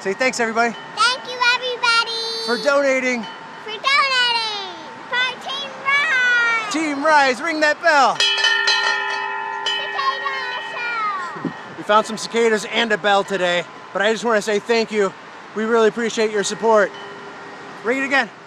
Say thanks, everybody. Thank you, everybody. For donating. For Team Rise. Team Rise, ring that bell. Cicada show. We found some cicadas and a bell today, but I just want to say thank you. We really appreciate your support. Ring it again.